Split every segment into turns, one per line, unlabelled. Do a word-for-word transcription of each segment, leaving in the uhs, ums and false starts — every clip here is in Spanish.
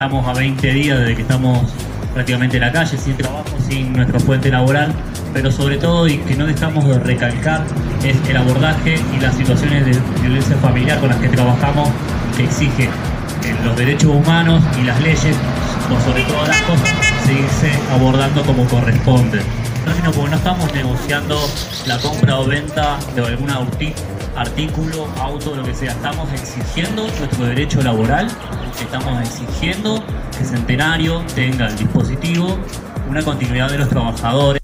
Estamos a veinte días desde que estamos prácticamente en la calle, sin trabajo, sin nuestra fuente laboral, pero sobre todo, y que no dejamos de recalcar, es el abordaje y las situaciones de violencia familiar con las que trabajamos, que exige eh, los derechos humanos y las leyes, por sobre todas las cosas, seguirse abordando como corresponde. Porque no estamos negociando la compra o venta de algún artículo, auto, lo que sea. Estamos exigiendo nuestro derecho laboral, estamos exigiendo que Centenario tenga el dispositivo, una continuidad de los trabajadores.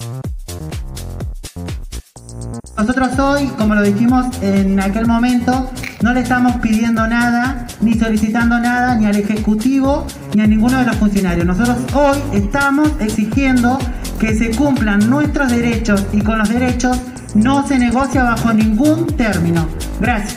Nosotros hoy, como lo dijimos en aquel momento, no le estamos pidiendo nada, ni solicitando nada, ni al Ejecutivo, ni a ninguno de los funcionarios. Nosotros hoy estamos exigiendo que se cumplan nuestros derechos, y con los derechos no se negocia bajo ningún término. Gracias.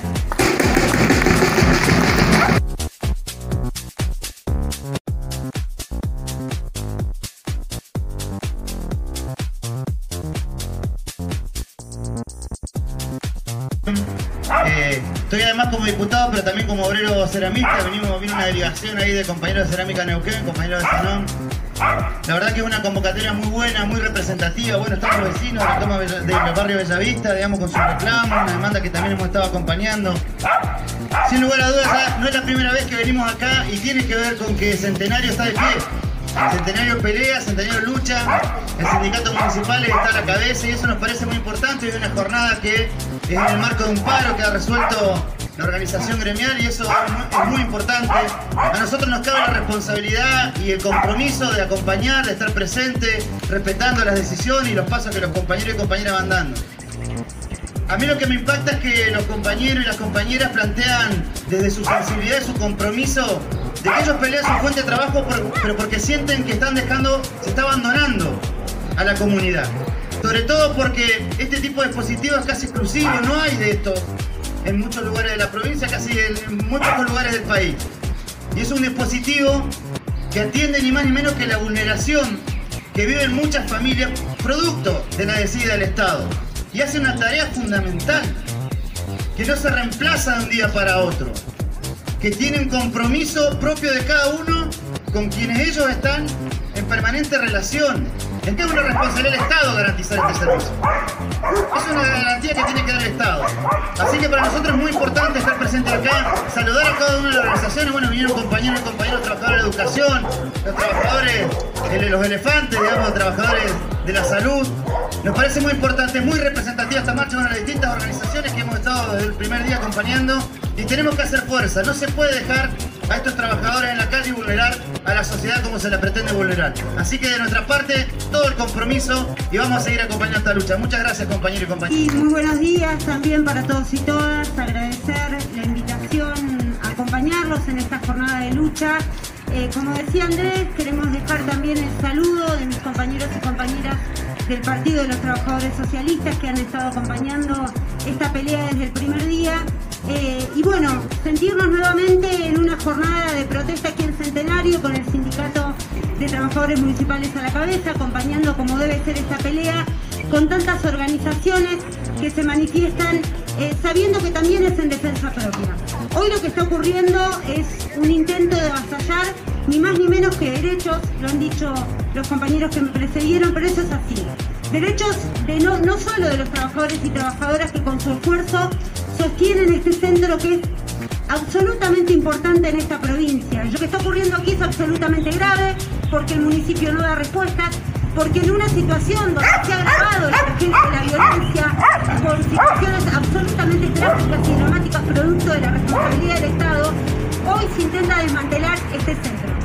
Eh, estoy además como diputado, pero también como obrero ceramista. Venimos, vino una delegación ahí de compañeros de Cerámica Neuquén, compañeros de Sanón. La verdad que es una convocatoria muy buena, muy representativa. Bueno, estamos los vecinos de la Toma del barrio Bellavista, digamos, con su reclamo, una demanda que también hemos estado acompañando. Sin lugar a dudas, no es la primera vez que venimos acá, y tiene que ver con que Centenario está de pie. Centenario pelea, Centenario lucha, el sindicato municipal está a la cabeza, y eso nos parece muy importante. Es una jornada que es en el marco de un paro que ha resuelto la organización gremial, y eso es muy importante. A nosotros nos cabe la responsabilidad y el compromiso de acompañar, de estar presente, respetando las decisiones y los pasos que los compañeros y compañeras van dando. A mí lo que me impacta es que los compañeros y las compañeras plantean desde su sensibilidad y su compromiso de que ellos pelean su fuente de trabajo, por, pero porque sienten que están dejando, se está abandonando a la comunidad. Sobre todo porque este tipo de dispositivos es casi exclusivo, no hay de esto en muchos lugares de la provincia, casi en muy pocos lugares del país. Y es un dispositivo que atiende ni más ni menos que la vulneración que viven muchas familias producto de la decisión del Estado. Y hace una tarea fundamental, que no se reemplaza de un día para otro, que tiene un compromiso propio de cada uno con quienes ellos están en permanente relación. Es que es una responsabilidad del Estado garantizar este servicio. Es una garantía que tiene que dar el Estado. Así que para nosotros es muy importante estar presentes acá, saludar a cada una de las organizaciones. Bueno, vinieron compañeros y compañeros, trabajadores de educación, los trabajadores, los elefantes, digamos, los trabajadores de la salud. Nos parece muy importante, muy representativa esta marcha de las distintas organizaciones que hemos estado desde el primer día acompañando, y tenemos que hacer fuerza. No se puede dejar a estos trabajadores en la calle y vulnerar a la sociedad como se la pretende vulnerar. Así que de nuestra parte, todo el compromiso, y vamos a seguir acompañando esta lucha. Muchas gracias, compañeros y compañeras.
Y muy buenos días también para todos y todas. Agradecer la invitación a acompañarlos en esta jornada de lucha. Eh, como decía Andrés, queremos dejar también el saludo de mis compañeros y compañeras del Partido de los Trabajadores Socialistas, que han estado acompañando esta pelea desde el primer día. Eh, y bueno, sentirnos nuevamente en una jornada de protesta aquí en Centenario, con el Sindicato de Trabajadores Municipales a la cabeza, acompañando como debe ser esta pelea, con tantas organizaciones que se manifiestan eh, sabiendo que también es en defensa propia. Hoy lo que está ocurriendo es un intento de avasallar ni más ni menos que derechos, lo han dicho los compañeros que me precedieron, pero eso es así. Derechos de no, no solo de los trabajadores y trabajadoras que con su esfuerzo sostienen este centro, que es absolutamente importante en esta provincia. Lo que está ocurriendo aquí es absolutamente grave, porque el municipio no da respuestas, porque en una situación donde se ha agravado la emergencia de la violencia por situaciones absolutamente trágicas y dramáticas producto de la responsabilidad del Estado, hoy se intenta desmantelar este centro.